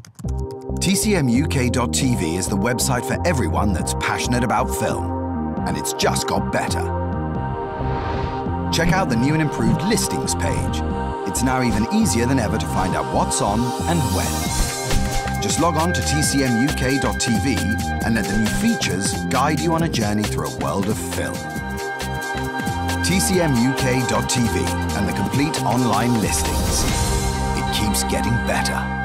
TCMUK.TV is the website for everyone that's passionate about film, and it's just got better. Check out the new and improved listings page. It's now even easier than ever to find out what's on and when. Just log on to TCMUK.TV and let the new features guide you on a journey through a world of film. TCMUK.TV and the complete online listings. It keeps getting better.